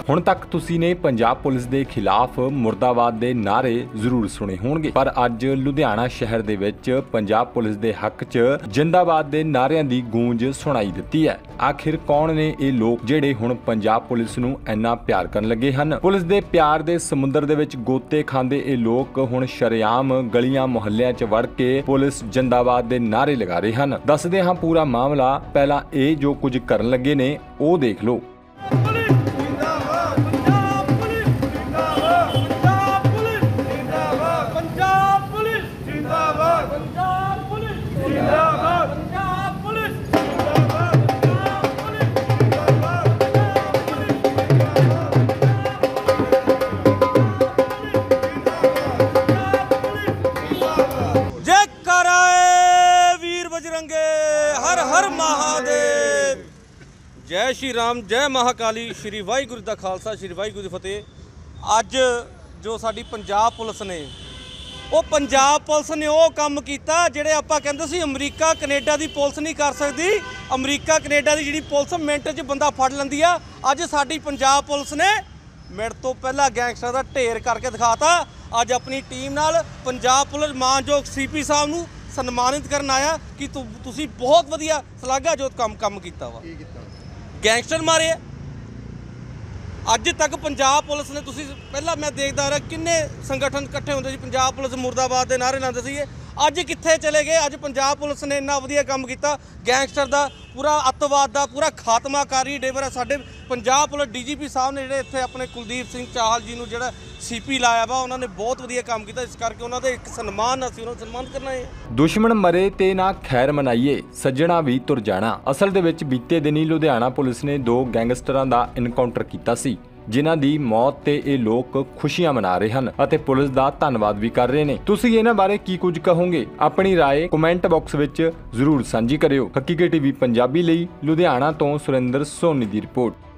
ਹੁਣ ਤੱਕ ਤੁਸੀਂ ਨੇ ਪੰਜਾਬ ਪੁਲਿਸ ਦੇ ਖਿਲਾਫ ਮੁਰਦਾਬਾਦ ਦੇ ਨਾਅਰੇ ਜ਼ਰੂਰ ਸੁਣੇ ਹੋਣਗੇ, ਪਰ ਅੱਜ ਲੁਧਿਆਣਾ ਸ਼ਹਿਰ ਦੇ ਵਿੱਚ ਪੰਜਾਬ ਪੁਲਿਸ ਦੇ ਹੱਕ 'ਚ ਜਿੰਦਾਬਾਦ ਦੇ ਨਾਅਰਿਆਂ ਦੀ ਗੂੰਜ ਸੁਣਾਈ ਦਿੱਤੀ ਹੈ। ਆਖਿਰ ਕੌਣ ਨੇ ਇਹ ਲੋਕ ਜਿਹੜੇ ਹੁਣ ਪੰਜਾਬ ਪੁਲਿਸ ਨੂੰ ਇੰਨਾ ਪਿਆਰ ਕਰਨ ਲੱਗੇ ਹਨ? ਪੁਲਿਸ ਦੇ ਪਿਆਰ ਦੇ ਸਮੁੰਦਰ ਦੇ ਵਿੱਚ ਗੋਤੇ ਖਾਂਦੇ ਇਹ ਲੋਕ ਹੁਣ ਸ਼ਰੇਆਮ ਗਲੀਆਂ ਮੁਹੱਲਿਆਂ 'ਚ ਵੜ ਕੇ ਪੁਲਿਸ ਜਿੰਦਾਬਾਦ ਦੇ ਨਾਅਰੇ ਲਗਾ ਰਹੇ ਹਨ। ਦੱਸਦੇ ਹਾਂ ਪੂਰਾ ਮਾਮਲਾ। ਪਹਿਲਾਂ ਇਹ ਜੋ ਕੁਝ ਕਰਨ ਲੱਗੇ ਨੇ ਉਹ ਦੇਖ ਲਓ। जय श्री राम, जय महाकाली, श्री वाहिगुरू दा खालसा, श्री वाहिगुरू दी फतेह। अज जो साडी पंजाब पुलिस ने पंजाब पुलिस ने वो काम किया जिहड़े आपां कहंदे सी अमरीका कनेडा दी पुलिस नहीं कर सकती। अमरीका कनेडा दी जिहड़ी पुलिस मिनट च बंदा फड़ लैंदी आ, अज साडी पंजाब पुलिस ने मिनट तो पहला गैंगस्टर दा ढेर करके दिखाता। अज अपनी टीम नाल पंजाब पुलिस मानयोग सीपी साहब नूं सन्मानित करन आया कि तुसीं बहुत वधिया सलाघाजोत काम कीता वा। गैंगस्टर मारे अज तक पंजाब पुलिस ने तुसी पहला मैं देखता रहा किन्ने संगठन इकट्ठे होंदे सी, पंजाब पुलिस मुर्दाबाद के नारे लाते सी। अज कित्थे चले गए? अज पंजाब पुलिस ने इन्ना वधिया काम किया, गैंगस्टर का पूरा अतवाद का पूरा खात्मा कर ही डेवर है। साडे पंजाब पुलिस DGP साहब ने जिहड़े इत्थे अपने कुलदीप सिंह चाहल जी नूं जिहड़ा CP लाया वा, उन्होंने बहुत वधिया काम किया। इस करके उन्होंने एक सन्मान असीं उन्होंने सन्मान करना है। दुश्मन मरे ते ना खैर मनाइए, सज्जणा भी तुर जाना। असल दे विच बीते दिनी लुधियाना पुलिस ने 2 गैंगस्टरां दा इनकाउंटर कीता सी, जिन्हां दी मौत ते ਇਹ ਲੋਕ ਖੁਸ਼ੀਆਂ ਮਨਾ ਰਹੇ ਹਨ ਅਤੇ ਪੁਲਿਸ ਦਾ ਧੰਨਵਾਦ ਵੀ ਕਰ ਰਹੇ ਨੇ। ਤੁਸੀਂ ਇਹਨਾਂ ਬਾਰੇ ਕੀ ਕੁਝ ਕਹੋਗੇ? ਆਪਣੀ ਰਾਏ ਕਮੈਂਟ ਬਾਕਸ ਵਿੱਚ ਜ਼ਰੂਰ ਸਾਂਝੀ ਕਰਿਓ। ਹਕੀਕਤ TV ਪੰਜਾਬੀ ਲਈ ਲੁਧਿਆਣਾ ਤੋਂ ਸੁਰਿੰਦਰ ਸੋਨੀ ਦੀ ਰਿਪੋਰਟ।